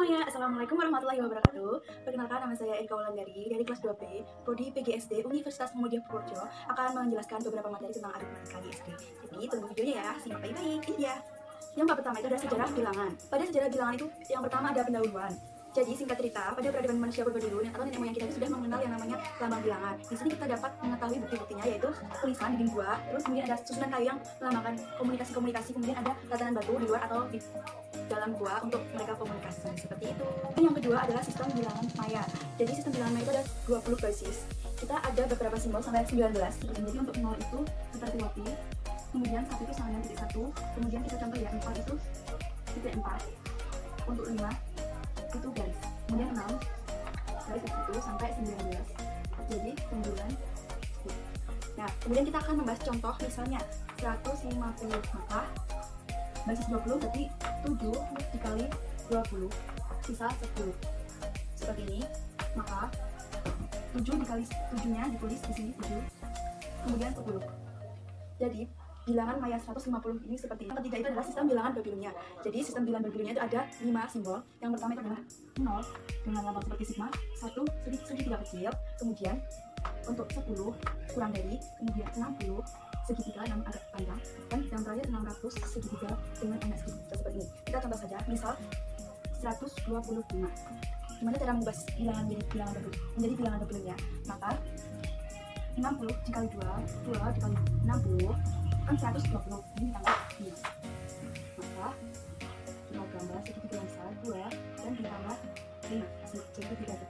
semuanya, Assalamualaikum warahmatullahi wabarakatuh. Perkenalkan, nama saya Erika Wulandari dari kelas 2B, Prodi PGSD Universitas Muhammadiyah Purworejo, akan menjelaskan beberapa materi tentang aritmatika di SD. Jadi tunggu videonya ya, simak baik-baik. Ini dia. Yang pertama itu adalah sejarah bilangan. Pada sejarah bilangan itu yang pertama ada pendahuluan. Jadi singkat cerita, pada peradaban manusia purba dulu atau nenek moyang kita itu sudah mengenal yang namanya lambang bilangan. Di sini kita dapat mengetahui bukti-buktinya, yaitu tulisan di dinding 2, terus kemudian ada susunan kayu yang melambangkan komunikasi-komunikasi, kemudian ada tatanan batu di luar atau di dalam gua untuk mereka komunikasi seperti itu. Dan yang kedua adalah sistem bilangan maya. Jadi sistem bilangan maya itu ada 20 basis. Kita ada beberapa simbol sampai 19. Jadi untuk 0 itu seperti roti, kemudian 1 itu sama dengan titik 1, kemudian kita contoh ya, 4 itu titik 4, untuk 5 itu garis, kemudian 6 garis ke situ sampai 19, jadi 9. Nah, kemudian kita akan membahas contoh, misalnya 150, maka basis 20 berarti 7 dikali 20 sisa 10 seperti ini. Maka 7 dikali 7 nya ditulis di sini 7, kemudian 10. Jadi bilangan maya 150 ini seperti ini. Yang ketiga itu adalah sistem bilangan Babilonia. Jadi sistem bilangan Babilonia itu ada 5 simbol. Yang pertama itu adalah 0 dengan lambang seperti sigma, 1 segitiga kecil, kemudian untuk 10 kurang dari, kemudian 60 segitiga yang agak panjang, dan yang terakhir 600 segitiga dengan banyak segitiga seperti ini. Kita contoh saja, misal 125. Gimana cara mengubah bilangan menjadi bilangan Babilonia? Maka 60 dikali 2 dikali 60 kan 120, ini ditambah 5. Maka kita gambar segitiga yang besar 2 dan ditambah 5, jadi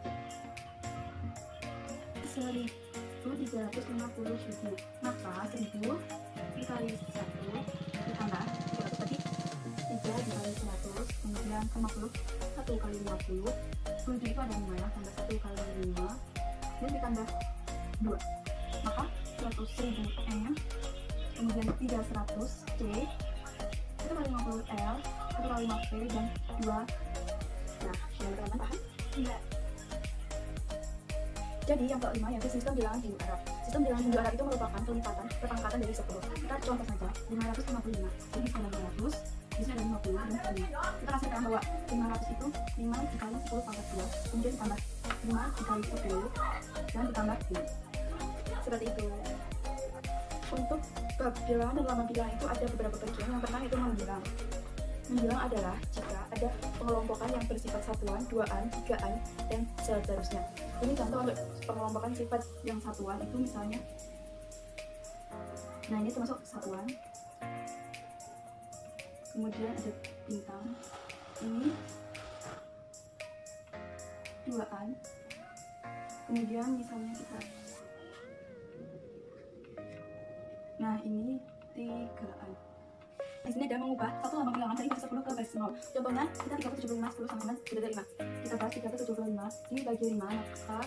3 detik. 1.350.000. Maka 1000 dikali 1 ditambah 300 tadi 3 dikali 100, kemudian 50 1 kali 50, 10 itu ada 5 ya, tambah 1 kali 5 dan ditambah 2, maka 100.000 M, kemudian 300 C, 1 kali 50 L, 1 kali 5 P, dan 2. Nah, teman-teman paham? Iya. Jadi yang kelima yaitu sistem bilangan Hindu Arab. Sistem bilangan Hindu Arab itu merupakan kelipatan perpangkatan dari 10. Kita contoh saja, 555. Jadi ada 500, di sini ada 50 dan 5. Kita hasilkan bahwa 500 itu 5 dikali 10 pangkat 2, kemudian ditambah 5 dikali 10 dan ditambah 2. Seperti itu. Untuk bab bilangan dan lambang bilangan itu ada beberapa bagian. Yang pertama itu membilang. Membilang adalah jika ada pengelompokan yang bersifat satuan, duaan, tigaan, dan seterusnya. Ini contoh untuk pengelompokan sifat yang satuan itu misalnya, nah ini termasuk satuan, kemudian ada bintang, ini duaan, kemudian misalnya kita, nah ini tigaan. Di sini ada mengubah satu lambang bilangan dari basis 10 ke basis 0. Contohnya kita 375 10 sama dengan 3 5. Kita bahas 375 dibagi 5, maka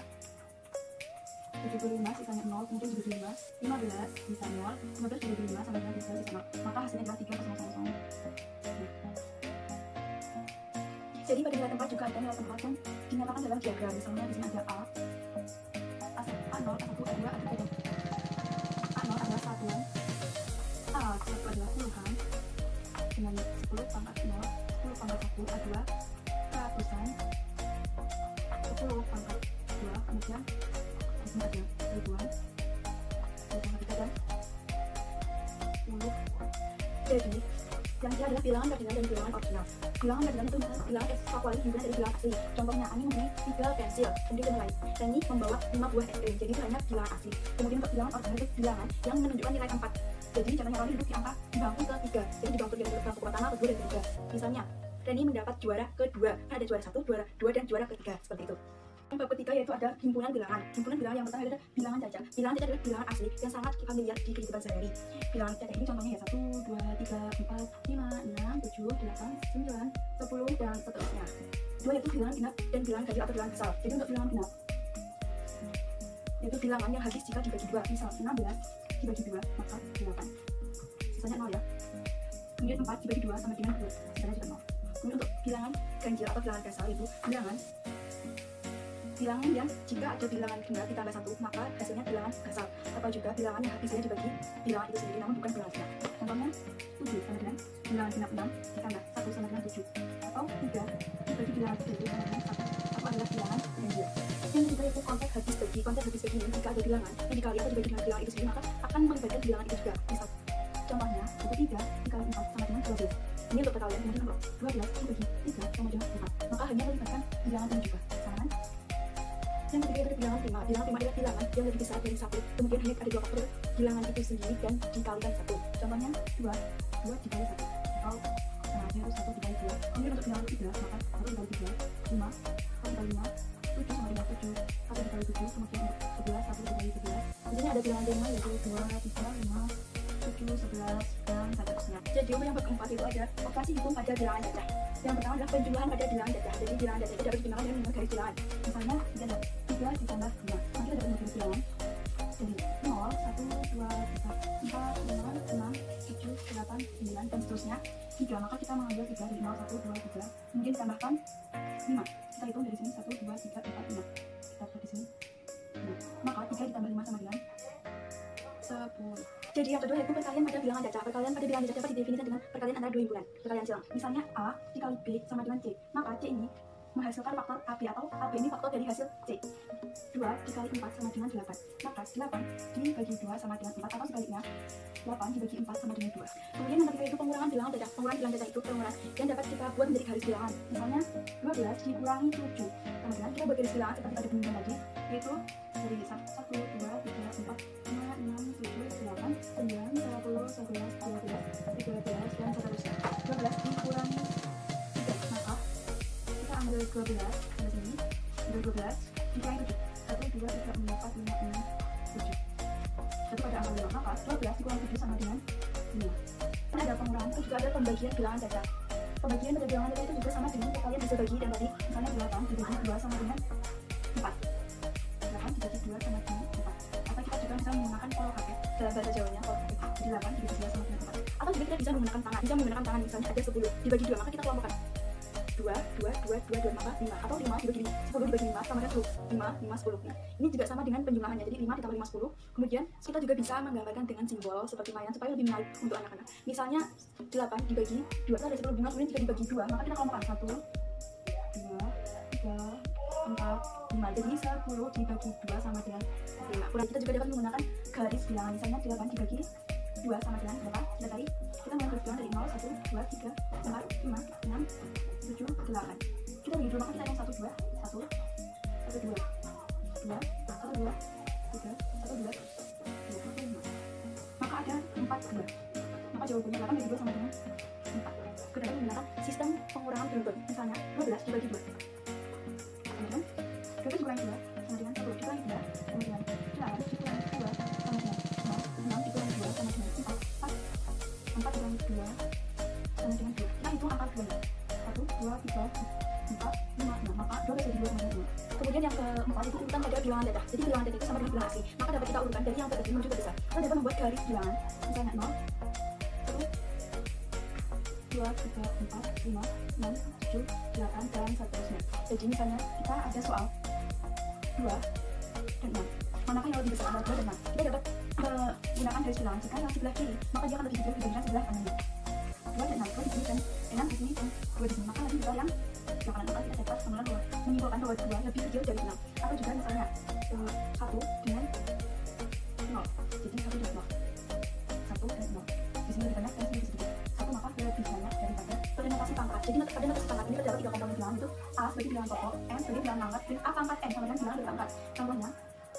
75 sisanya 0, kemudian 75 15 sisa 0, 15 dibagi 5 sama dengan 3 sisa 0. Maka hasilnya adalah 3 0. Jadi pada nilai tempat juga ada nilai tempat yang dinyatakan dalam diagram. Misalnya di sini ada A0, A1, A2, A3. A0 adalah satuan, A1 adalah puluhan dengan 10 pangkat 0, 10 pangkat 1, A2 ratusan, 10 pangkat 2, kemudian di sini ada ribuan, 10 pangkat 3 dan 10. Jadi yang dia adalah bilangan kardinal dan bilangan ordinal. Bilangan kardinal itu bilangan ekuali himpunan dari bilangan asli. Contohnya Ani mempunyai 3 pensil, kemudian yang lain. Reni membawa 5 buah es krim, jadi itu hanya bilangan asli. Kemudian untuk bilangan ordinal itu bilangan yang menunjukkan nilai 4. Jadi contohnya Roni duduk di angka di bangku ke-3, jadi di bangku pertama, kedua, dan ketiga. Misalnya Reni mendapat juara kedua, kan ada juara 1, juara 2, dan juara ketiga, seperti itu. Yang bab ketiga yaitu ada himpunan bilangan. Himpunan bilangan yang pertama adalah bilangan caca. Bilangan caca adalah bilangan asli yang sangat familiar di kehidupan sehari-hari. Bilangan caca ini contohnya ya 1, 2, 3, 4, 5, 6, 7, 8, 9, 10, dan seterusnya. 2 yaitu bilangan genap dan bilangan ganjil atau bilangan besar. Jadi untuk bilangan genap yaitu bilangan yang habis jika dibagi 2. Misal 16 dibagi 2 maka 8, sisanya 0 ya. Kemudian 4 dibagi 2 sama dengan 2, sisanya juga 0. Kemudian untuk bilangan ganjil atau bilangan kasar itu bilangan bilangan yang jika ada bilangan genap ditambah 1, maka hasilnya bilangan gasal, atau juga bilangan yang habisnya dibagi bilangan itu sendiri namun bukan bilangan genap. Contohnya 7 sama dengan bilangan genap 6 ditambah 1 sama dengan 7, atau 3 dibagi bilangan 7 sama dengan 1, atau adalah bilangan yang dia. Yang ketiga yaitu konsep habis bagi. Konsep habis bagi ini jika ada bilangan yang dikali atau dibagi dengan bilangan itu sendiri, maka akan melibatkan bilangan itu juga. Misal contohnya itu 3 dikali 4 sama dengan 12. Ini untuk perkalian. Kemudian untuk 12 dibagi 3 sama dengan 4, maka hanya melibatkan bilangan ini juga. Sama kan? Yang ketiga adalah bilangan prima. Bilangan prima adalah bilangan yang lebih besar dari 1, kemudian hanya ada 2 faktor bilangan itu sendiri dan dikalikan 1. Contohnya 2 dikali 1, atau setengahnya itu 1 dikali 2. Kemudian untuk bilangan 3, maka 1 dikali 3, 5, 1 dikali 5, 7 sama dengan 7, 1 dikali 7, kemudian untuk 11, 1 dikali 11. Di sini ada bilangan prima yaitu 2, 3, 5, 7, 11, dan seterusnya. Jadi yang keempat itu ada operasi hitung pada bilangan jajah. Yang pertama adalah penjumlahan pada bilangan jajah. Jadi bilangan jajah itu dapat digunakan dengan garis bilangan. Misalnya ada 3 ditambah 2, nanti ada garis bilangan. Jadi 0, 1, 2, 3, 4, 5, 6, 7, 8, 9, dan seterusnya. 3, maka kita mengambil 3 dari 0, 1, 2, 3. Kemudian ditambahkan 5. Kita hitung dari sini 1, 2, 3, 4, 5. Kita lihat di sini. Maka 3 ditambah 5 sama dengan 10. Jadi yang kedua yaitu perkalian pada bilangan jajah. Perkalian pada bilangan jajah dapat didefinisikan dengan perkalian antara dua himpunan, perkalian silang. Misalnya A dikali B sama dengan C, maka C ini menghasilkan faktor AB, atau AB ini faktor dari hasil C. 2 dikali 4 sama dengan 8, maka 8 dibagi 2 sama dengan 4, atau sebaliknya 8 dibagi 4 sama dengan 2. Kemudian yang ketiga itu pengurangan bilangan jajah. Pengurangan bilangan jajah itu pengurangan yang dapat kita buat menjadi garis bilangan. Misalnya 12 dikurangi 7, kemudian kita buat garis bilangan seperti pada bunyian tadi, yaitu dari 1, 2, 3, 4, 5, 6, 7, 8, 9, 10, 11, 12, 13, dan seterusnya. 12 dikurangi 3, maka kita ambil 12 dari sini, ambil 12 dikurangi 7, 1, 2, 3, 4, 5, 6, 7. Jadi pada angka 5, maka 12 dikurangi 7 sama dengan 5. Ini ada pengurangan, itu juga ada pembagian bilangan jajah. Pembagian pada bilangan jajah itu juga sama dengan perkalian bisa bagi, dan tadi misalnya 8 dibagi 2 sama dengan 4. 8 dibagi 2 sama dengan 4. Atau kita juga bisa menggunakan pola kakek dalam bahasa Jawanya, pola kakek. Jadi 8 dibagi 2 sama dengan 4. Atau juga kita bisa menggunakan tangan. Misalnya ada 10 dibagi 2, maka kita kelompokkan 2, maka 5, atau 5 dibagi 10 dibagi 5 sama dengan 10, 5, 10. Ini juga sama dengan penjumlahannya, jadi 5 ditambah 5, 10. Kemudian kita juga bisa menggambarkan dengan simbol seperti mainan supaya lebih menarik untuk anak-anak. Misalnya 8 dibagi 2 itu ada 10 bunga, kemudian jika dibagi 2, maka kita kelompokkan 1, 2, 3, 4, 5. Jadi 10 dibagi 2 sama dengan 5. Kemudian kita juga dapat menggunakan garis bilangan. Misalnya 8 dibagi 2 sama dengan 8. Sudah tadi kita mengambil bilangan dari 0, 1, 2, 3, 4, 5, 6, 7, 8. Kita bagi 2, maka kita hitung 1, 2, 1, 1, 2, 2, 1, 2, 3, 1, 2, 2, 5. Maka ada 4 2. Maka jawabannya 8 bagi 2 sama dengan 4. Kita dapat menggunakan sistem pengurangan beruntun. Misalnya 12 dibagi 2. Kemudian 12 dikurangi 2 sama dengan 10 dikurangi 2, kemudian 8 dikurangi 2 sama dengan 6, 6 dikurangi 2 sama dengan 4, 4 dikurangi 2 sama dengan 2. Kita hitung angka 2 nya. 1, 2, 3, 4, 5, 6. Maka 12 bagi 2 sama dengan 2. Kemudian yang keempat itu urutan pada bilangan jajah. Jadi bilangan jajah itu sama dengan bilangan asli. Maka dapat kita urutkan dari yang terkecil menuju ke besar. Kita dapat membuat garis bilangan. Misalnya 0, 1, 2, 3, 4, 5, 6, 7, 8, dan seterusnya. Jadi misalnya kita ada soal 2 dan 6. Manakah yang lebih besar antara 2 dan 6? Kita dapat menggunakan garis bilangan. Jika yang sebelah kiri, maka dia akan lebih kecil dibandingkan sebelah kanannya. 2 dan 6, 2 di sini dan 6 di sini dan 2 di sini. Maka lebih besar yang sebelah kanan. Maka kita dapat menyimpulkan bahwa 2 lebih kecil dari 6. Atau juga misalnya 1 dengan 0. Jadi 1 dan 0. 1 dan 0. Di sini lebih banyak dan sini sedikit. 1 maka lebih banyak daripada pada notasi pangkat. Jadi pada notasi pangkat ini terdapat 3 komponen bilangan, itu A sebagai bilangan pokok, M sebagai bilangan pangkat, dan A pangkat N sama dengan bilangan berpangkat. Contohnya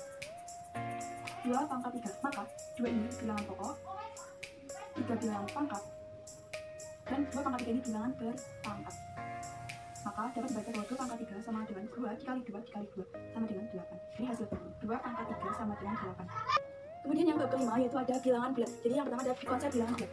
2 pangkat 3. Maka 2 ini bilangan pokok, 3 bilangan pangkat, dan 2 pangkat 3 ini bilangan berpangkat. Maka dapat dibaca bahwa 2 pangkat 3 sama dengan 2 dikali 2 dikali 2 sama dengan 8. Ini hasil 2 pangkat 3 sama dengan 8. Kemudian yang bab kelima yaitu ada bilangan bulat. Jadi yang pertama ada konsep bilangan bulat.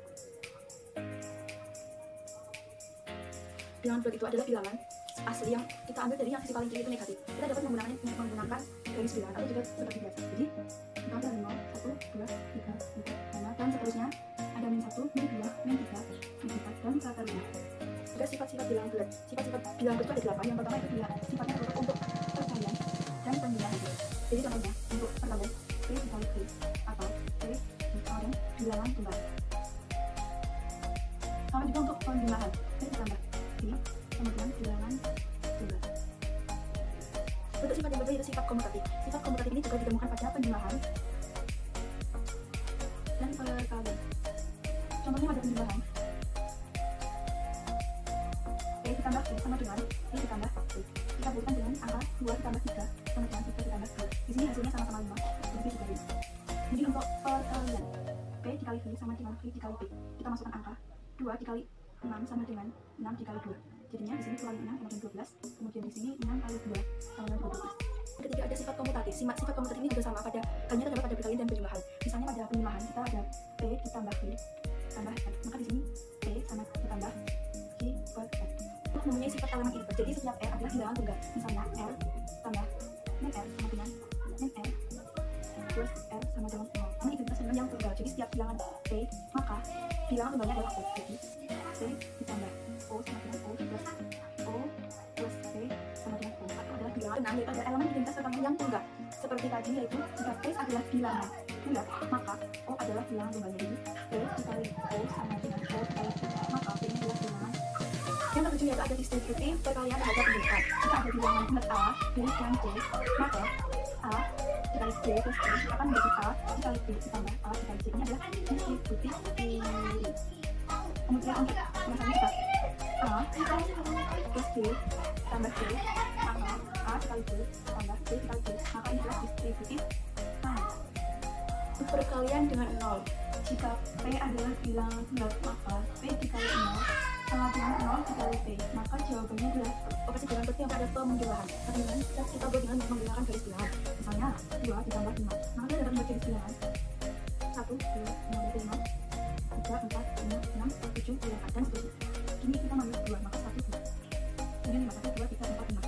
Bilangan bulat itu adalah bilangan asli yang kita ambil dari yang sisi paling kiri itu negatif. Kita dapat menggunakan garis bilangan atau juga seperti biasa. Jadi kita ambil 0, 1, 2, 3, 4, 5, dan seterusnya. Ada min 1, min 2, min 3, min 4, dan seterusnya. Juga sifat-sifat bilangan bulat. Sifat-sifat bilangan bulat itu ada 8. Yang pertama itu sifatnya tertutup untuk perkalian. dan penjumlahan. Jadi contohnya untuk pergabung P dikali P atau P dikali bilangan tunggal. Sama juga untuk penjumlahan P ditambah P kemudian bilangan tunggal. Untuk sifat yang kedua yaitu sifat komutatif. Sifat komutatif ini juga ditemukan pada penjumlahan dan perkalian. Contohnya pada penjumlahan P ditambah P sama dengan P ditambah P. Kita buatkan dengan angka 2 ditambah 3 sama dengan 3 ditambah 2. Di sini hasilnya sama-sama 5, jadi juga 5. Jadi untuk perkalian P dikali V sama dengan V dikali P. Kita masukkan angka 2 dikali 6 sama dengan 6 dikali 2. Jadinya di sini kali 6 sama dengan 12, kemudian di sini 6 kali 2 sama dengan 12. Ketika ada sifat komutatif, sifat komutatif ini juga sama hanya terdapat pada perkalian dan penjumlahan. Misalnya pada penjumlahan kita ada P ditambah V tambah F, maka di sini P sama ditambah V per F. Untuk mempunyai sifat elemen invers, jadi setiap R adalah bilangan tunggal. Misalnya R tambah min R sama dengan min R plus R sama dengan 0. Ini identitas dengan yang tunggal, jadi setiap bilangan P maka bilangan tunggalnya adalah O. Jadi P ditambah O sama dengan O plus P sama dengan O. Itu adalah bilangan ke-6, yaitu ada elemen identitas tentang yang tunggal. Seperti tadi, yaitu jika P adalah bilangan tunggal, maka O adalah bilangan tunggalnya. Jadi P dikali O sama dengan O dikali P, maka P ini adalah bilangan. Yang ketujuh yaitu ada distributif perkalian terhadap penjumlahan. Jika ada bilangan bulat A, B, dan C, maka A dikali B plus C akan menjadi A dikali B ditambah A dikali C. Ini adalah distributif teori. Kemudian untuk tulisannya kita A plus B tambah C, maka A dikali B tambah B dikali C, maka ini adalah distributif teori. Perkalian dengan 0. Jika P adalah bilangan bulat, maka P dikali 0 sama dengan 0 dikali P, maka jawabannya adalah operasi bilangan seperti yang ada penjumlahan. Kemudian kita buat dengan menggunakan garis bilangan. Misalnya 2 ditambah 5, maka kita dapat membuat garis bilangan 1, 2, 5, 3, 4, 5, 6, 7, 8, dan seterusnya. Ini kita mengambil 2, maka 1, 2. Kemudian 5, 1, 2, 3, 4, 5.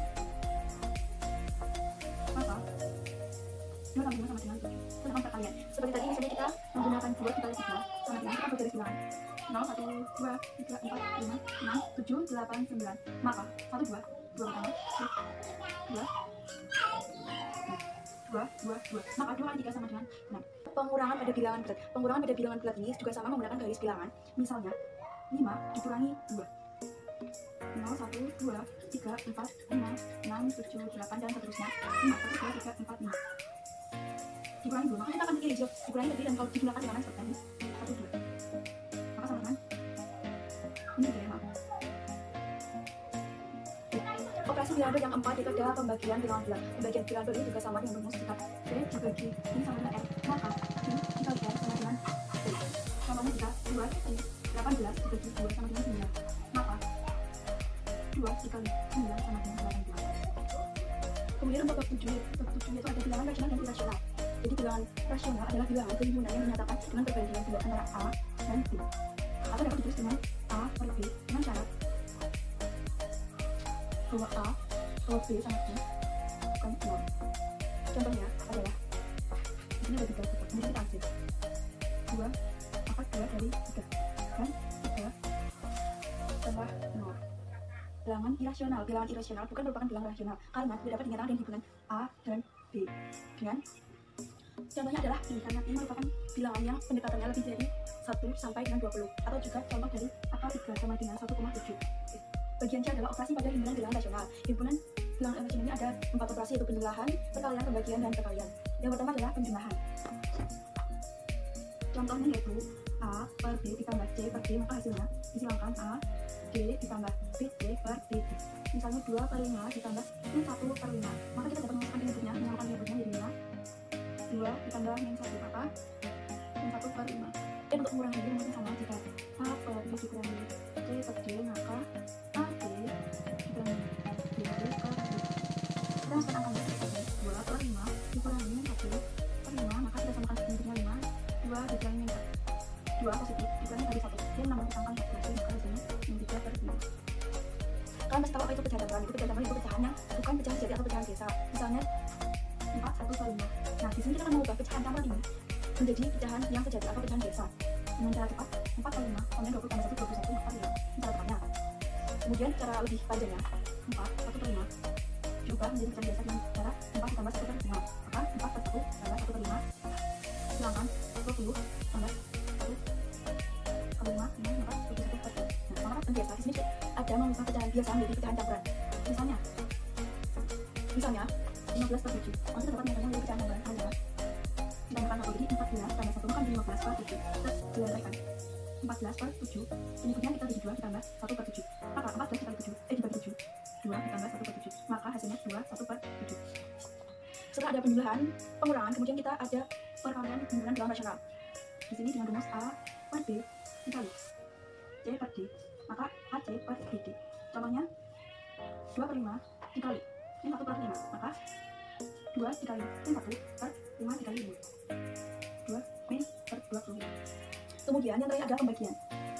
Maka 2 tambah 5 sama dengan 7. Tentang perkalian. Seperti tadi misalnya kita menggunakan 2 dikali 3 sama dengan kita buat garis bilangan 0, 1, 2, 3, 4, 5, 6, 7, 8, 9. Maka 1, 2, 2 pertama, 2, 2. Maka 2 kali 3 sama dengan 6. Pengurangan pada bilangan bulat. Pengurangan pada bilangan bulat ini juga sama menggunakan garis bilangan. Misalnya 5 dikurangi 2. 0, 1, 2, 3, 4, 5, 6, 7, 8, dan seterusnya. 5, 1, 2, 3, 4, 5. Dikurangi 2, maka kita akan pilih hijau. Dikurangi tadi, dan kalau digunakan dengan seperti ini 1, 2. Maka sama dengan ini juga ya, maaf. Operasi bilangan yang keempat itu adalah pembagian bilangan bulat. Pembagian bilangan bulat ini juga sama dengan rumus jika B dibagi ini sama dengan R, maka B dikali R sama dengan B. Contohnya jika 2 18 dibagi 2 sama dengan 9, maka 2 dikali 9 sama dengan 18. Kemudian untuk bab 7 itu ada bilangan rasional dan irasional. Jadi bilangan rasional adalah bilangan kehimpunan yang dinyatakan dengan perbandingan bulat antara A dan B, atau dapat ditulis dengan A per B dengan syarat bahwa A kalau B sama B bukan 0. Contohnya adalah di sini ada 3 kutub, kemudian kita ambil 2 akar 2 dari 3 dan 3 tambah 0. Bilangan irasional. Bilangan irasional bukan merupakan bilangan rasional karena tidak dapat dinyatakan dengan hubungan A dan B. Dengan contohnya adalah I, karena I merupakan bilangan yang pendekatannya lebih dari 1 sampai dengan 20, atau juga contoh dari akar 3 sama dengan 1,7. Bagian C adalah operasi pada himpunan bilangan rasional. Himpunan bilangan rasional ini ada 4 operasi, yaitu penjumlahan, perkalian, pembagian, dan perkalian. Yang pertama adalah penjumlahan. Contohnya yaitu A per B ditambah C per D, maka hasilnya disilakan A D ditambah B D per D. Misalnya 2 per 5 ditambah 1 per 5, maka kita dapat memasukkan inputnya, menyamakan inputnya jadi 5. 2 ditambah min 1, maka min 1 per 5. Dan untuk mengurangi ini mungkin sama, jika A per B dikurangi C per D, maka A D dikurangi B D per D. Kita masukkan angkanya seperti 2 per 5 dikurangi min 1 per 5, maka kita samakan inputnya 5. 2 dikurangi min 2 positif dikurangi dari 1, dia menambah angka 14, maka hasilnya min 3 per 5. Kalian pasti tahu apa itu pecahan tambahan. Itu pecahan tambahan itu pecahan yang bukan pecahan sejati atau pecahan biasa. Misalnya 4, 1 per 5. Nah, di sini kita akan mengubah pecahan tambahan ini menjadi pecahan yang sejati atau pecahan biasa dengan cara cepat. 4 per 5 sama 20 tambah 1, 21, maka ya ini cara tepatnya. Kemudian cara lebih panjangnya 4, 1 per 5 diubah menjadi pecahan biasa dengan cara 4 ditambah 1 per 5. Maka 4 per 1 adalah 1 per 5. Sedangkan 20 tambah 1 per 5 ini maka 21 per 7. Nah, sama pecahan biasa di sini ada mengubah pecahan biasa menjadi pecahan campuran. Misalnya 15 per 7. Maka kita dapat menyatakan menjadi pecahan campuran adalah ditambahkan 1, jadi 14 tambah 1 maka 15 per 7. Kita dilemparkan 14 per 7. Berikutnya kita bagi 2 ditambah 1 per 7. Maka 14 dibagi 7, 2 ditambah 1 per 7. Maka hasilnya 2, 1 per 7. Setelah ada penjumlahan, pengurangan, kemudian kita ada perkalian penjumlahan dalam rasional. Di sini dengan rumus A per B dikali C per D, maka AC per DD. Contohnya 2 per 5 dikali ini 1 per 5, maka 2 dikali ini 1 per 5 dikali 2 min per 20. Kemudian yang terakhir ada pembagian.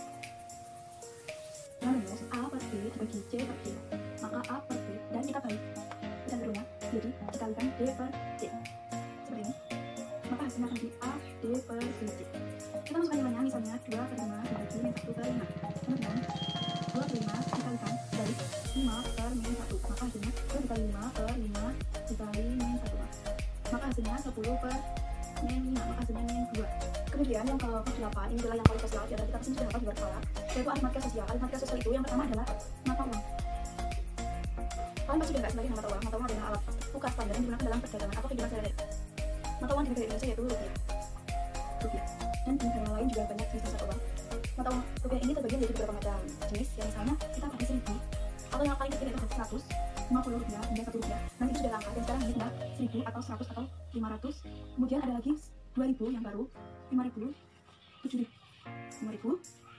Dengan rumus A per B dibagi C per D, maka A per B dan kita bagi dan kedua jadi dikalikan D per C seperti ini, maka hasilnya akan jadi A D per DC. Kita masukkan nilainya, misalnya 2 per 5 dibagi min 1 per 5, kemudian 2 per 5 dikalikan dari 5 per min 1, maka hasilnya 2 dikali 5 per 5 dikali min 1, maka hasilnya 10 per min 5, maka hasilnya min 2. Kemudian yang ke-8 ini adalah yang paling sosial, di antara kita pasti sudah dapat di luar kepala, yaitu aritmatika sosial. Aritmatika sosial itu yang pertama adalah mata uang. Kalian pasti dengar sebagai mata uang. Mata uang adalah alat tukar standar yang digunakan dalam perdagangan atau kehidupan sehari-hari. Mata uang di negara Indonesia yaitu rupiah. Dan di negara lain juga banyak jenis mata uang. Mata uang rupiah ini terbagi menjadi beberapa macam jenis. Yang misalnya kita pakai 1000 atau yang paling kecil yaitu 100, 50 rupiah hingga 1 rupiah. Nanti itu sudah langka dan sekarang ini tinggal 1000 atau 100 atau 500. Kemudian ada lagi 2000 yang baru, 5000, 7000, 5000,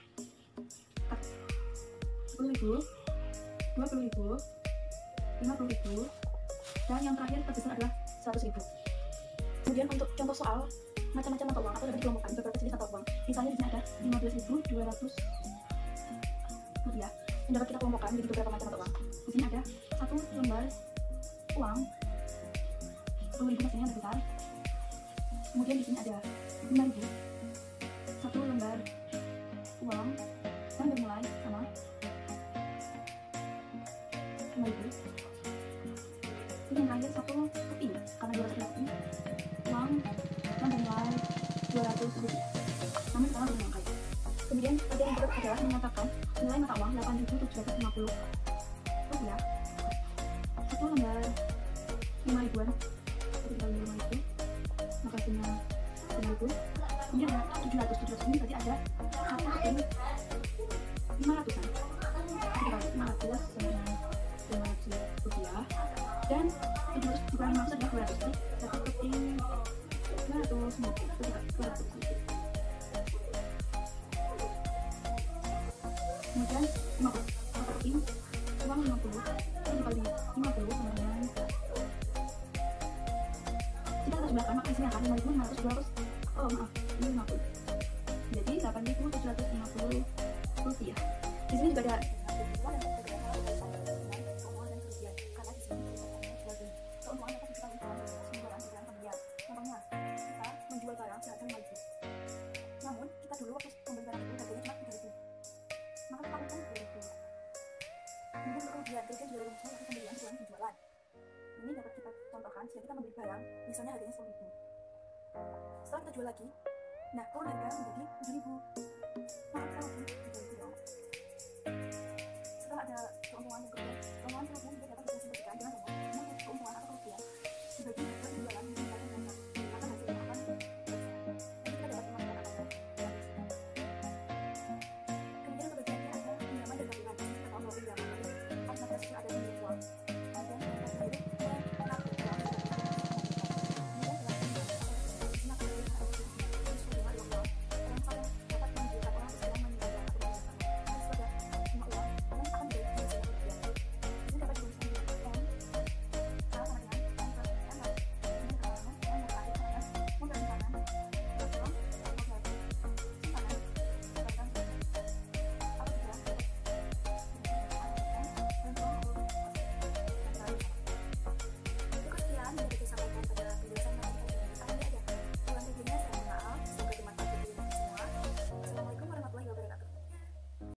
10.000, 20.000, 50.000, dan yang terakhir terbesar adalah 100.000. Kemudian untuk contoh soal macam-macam mata uang atau dapat dikelompokkan beberapa jenis mata uang. Misalnya di sini ada 15.200 rupiah yang dapat kita kelompokkan menjadi beberapa macam mata uang. Di sini ada satu lembar uang 10.000 hasilnya yang besar. Kemudian di sini ada 5.000, satu lembar uang yang bernilai sama 5.000. Ini yang terakhir satu keping, karena 200 keping uang yang bernilai 200 rupiah. Namun sekarang belum angka. Kemudian pada yang berikut adalah menyatakan nilai mata uang 8.750 rupiah. Satu lembar 5.000-an, satu kali 5.000, maka hasilnya 5.000. Kemudian ada 700 ini berarti ada satu keping 500-an. 500 sama 500 rupiah. Dan 700 dikurangi 500 adalah 200. Jadi satu keping 200. Kemudian 50, satu keping uang 50, itu dikali 50 sama dengan kita akan sebelahkan, maka isinya akan 5.500, 200, oh maaf, ini 50, jadi 8.750 rupiah. Di sini juga ada menjual barang seharga 5.000. Namun kita dulu waktu membeli barang itu harganya cuma 3.000, maka kita untung 2.000. Kemudian kerugian juga dari misalnya waktu pembelian sebelum penjualan. Ini dapat kita contohkan jika kita membeli barang misalnya harganya 10.000. Setelah kita jual lagi, nah turun harga menjadi 7.000, maka kita rugi 3.000 dong. Setelah ada keuntungan dan kerugian